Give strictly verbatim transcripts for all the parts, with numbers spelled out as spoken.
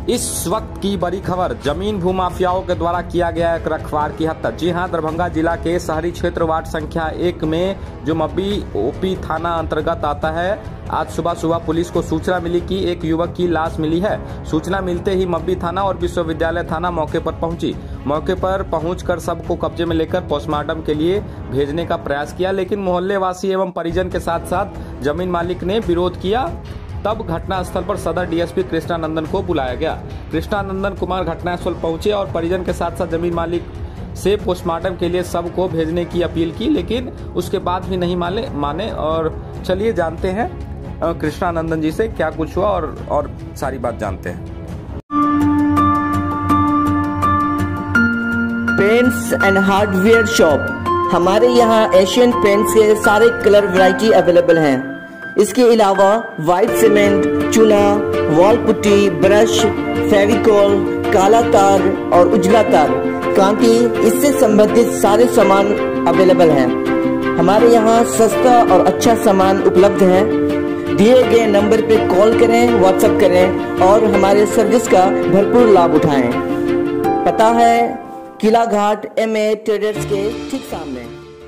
इस वक्त की बड़ी खबर, जमीन भूमाफियाओं के द्वारा किया गया एक रखवार की हत्या। जी हां, दरभंगा जिला के शहरी क्षेत्र वार्ड संख्या एक में जो मब्बी ओपी थाना अंतर्गत आता है, आज सुबह सुबह पुलिस को सूचना मिली कि एक युवक की लाश मिली है। सूचना मिलते ही मब्बी थाना और विश्वविद्यालय थाना मौके पर पहुंची। मौके पर पहुंचकर सबको कब्जे में लेकर पोस्टमार्टम के लिए भेजने का प्रयास किया, लेकिन मोहल्ले वासी एवं परिजन के साथ साथ जमीन मालिक ने विरोध किया। तब घटनास्थल पर सदर डीएसपी कृष्णानंदन को बुलाया गया। कृष्णानंदन कुमार घटनास्थल पहुंचे और परिजन के साथ साथ जमीन मालिक से पोस्टमार्टम के लिए सबको भेजने की अपील की, लेकिन उसके बाद भी नहीं माने माने और चलिए जानते हैं कृष्णानंदन जी से क्या कुछ हुआ और और सारी बात जानते हैं। पेंट्स एंड हार्डवेयर शॉप, हमारे यहाँ एशियन पेंट्स के सारे कलर वैरायटी अवेलेबल हैं। इसके अलावा व्हाइट सीमेंट, चूना, वॉल पुट्टी, ब्रश, फेविकॉल, काला तार और उजला तार, कांटी, इससे संबंधित सारे सामान अवेलेबल हैं। हमारे यहाँ सस्ता और अच्छा सामान उपलब्ध है। दिए गए नंबर पे कॉल करें, व्हाट्सएप करें और हमारे सर्विस का भरपूर लाभ उठाएं। पता है किला घाट एम ए ट्रेडर्स के ठीक सामने।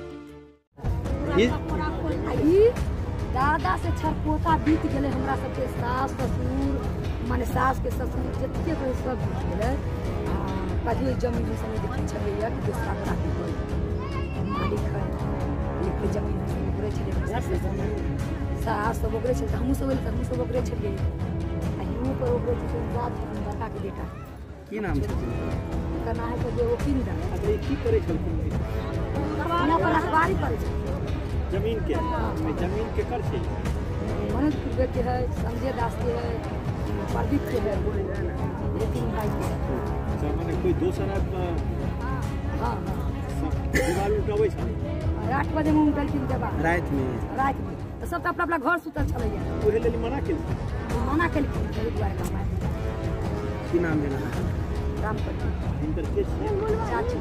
दादा से छरपोता बीत गए, हमरा सबके सास ससुर माने सास के ससुर जते कोई सब बीत गए। कहियो जमीन से देखे छलिए कि दूसरा बड़ा के मालिक है, लेकिन जमीन से ओकरे छले सास सब ओकरे छले, हमहु सब हमहु सब ओकरे छलिए। अहियो पर ओकरे छले बात बड़का के बेटा की नाम छै करना है तो वो की ना अरे की करे छलखिन ना पर अखबारी पर जमीन के में जमीन के कर छै मनोज कुबे के है, संजय दास के है, प्रदीप के है, लेकिन भाई के अच्छा माने कोई दोसर आदमी हां दीवार उठाबै छै। आठ बजे में उठल की देबा रात में रात में तो सब अपना अपना घर सुतल छलैया, ओहे लेल मना केल मना केल के द्वार का है। की नाम देना रामपति इनकर के चाची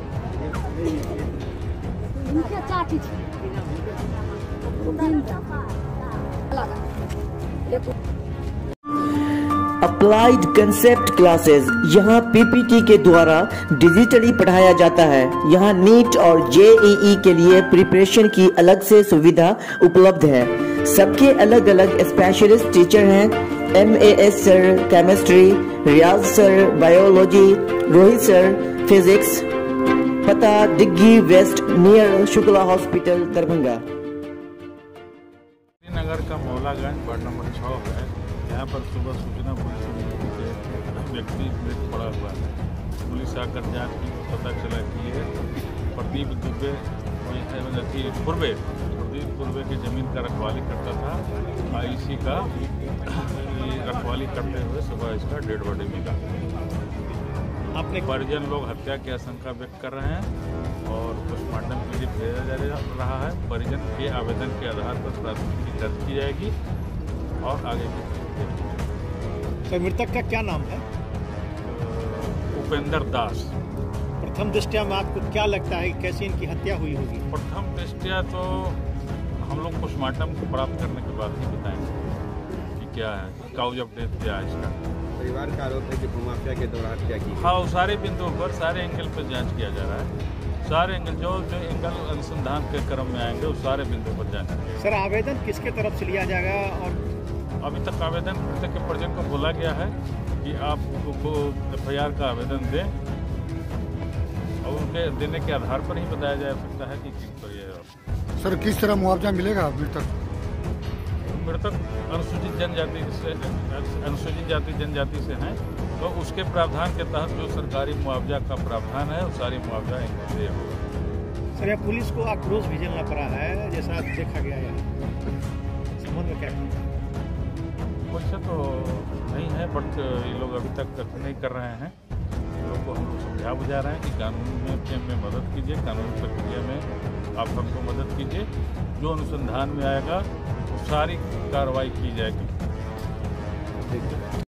इनके चाची छी। अप्लाइड कंसेप्ट क्लासेस, यहाँ पीपीटी के द्वारा डिजिटली पढ़ाया जाता है। यहाँ नीट और जेईई के लिए प्रिपरेशन की अलग से सुविधा उपलब्ध है। सबके अलग अलग स्पेशलिस्ट टीचर हैं। M A S sir chemistry, Riyaz sir biology, Rohit sir physics. पता Diggi west near Shukla hospital Darbhanga. नगर का मौलागंज वार्ड नंबर छः है। यहाँ पर सुबह सूचना पुलिस ने व्यक्ति मृत पड़ा हुआ है। पुलिस आकर जांच की तो पता चला कि ये प्रदीप दुबे पूर्वे प्रदीप पूर्वे की जमीन का रखवाली करता था। और इसी का रखवाली करते हुए सुबह इसका डेड बॉडी मिला। अपने परिजन लोग हत्या की आशंका व्यक्त कर रहे हैं और पोस्टमार्टम के लिए भेजा जा रहा है। परिजन के आवेदन के आधार पर प्राथमिकी दर्ज की जाएगी और आगे की सर मृतक का क्या नाम है? उपेंद्र दास। प्रथम दृष्टया में आपको क्या लगता है कि कैसे इनकी हत्या हुई होगी? प्रथम दृष्टया तो हम लोग पोस्टमार्टम को प्राप्त करने के बाद ही बताएंगे कि क्या है, काउज ऑफ डेथ क्या है इसका। परिवार का आरोप है कि भूमाफिया के दौरान हत्या की। हाँ, सारे बिंदुओं पर सारे एंगल पर जांच किया जा रहा है। सारे एंगल जो जो एंगल अनुसंधान के क्रम में आएंगे उस सारे बिंदुओं पर जांच किया। सर आवेदन किसके तरफ से लिया जाएगा? और अभी तक आवेदन मृतक के परिजन को बोला गया है कि आप को एफ आई आर का आवेदन दें और उनके देने के आधार पर ही बताया जा सकता है कि किस पर यह। सर किस तरह मुआवजा मिलेगा मृतक? मृतक अनुसूचित जनजाति से अनुसूचित जाति जनजाति से हैं, तो उसके प्रावधान के तहत जो सरकारी मुआवजा का प्रावधान है वो सारी मुआवजा इनके होगा। सर यह पुलिस को आक्रोश भी झेलना पड़ा है जैसा देखा गया है, संबंध में क्या वैसे तो नहीं है, बट ये लोग अभी तक नहीं कर रहे हैं। लोगों को हम लोग समझा बुझा रहे हैं कि कानून में में मदद कीजिए, कानूनी प्रक्रिया में आप हमको मदद कीजिए। जो अनुसंधान में आएगा वो सारी कार्रवाई की जाएगी।